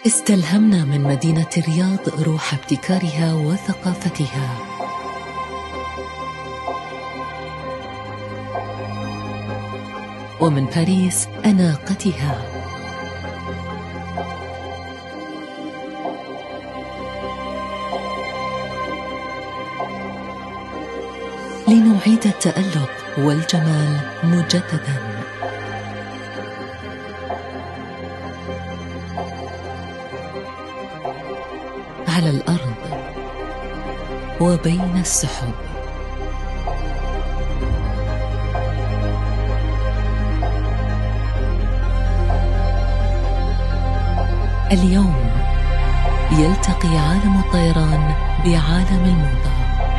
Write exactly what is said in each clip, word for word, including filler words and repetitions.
استلهمنا من مدينة الرياض روح ابتكارها وثقافتها، ومن باريس أناقتها. لنعيد التألق والجمال مجدداً. على الأرض وبين السحب، اليوم يلتقي عالم الطيران بعالم الموضة.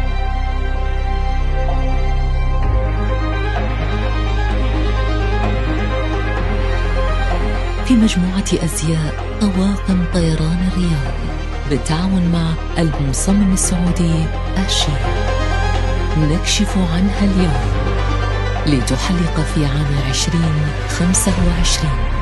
في مجموعة أزياء طواقم طيران الرياض بالتعاون مع المصمم السعودي أشي، نكشف عنها اليوم لتحلق في عام عشرين خمسة وعشرين.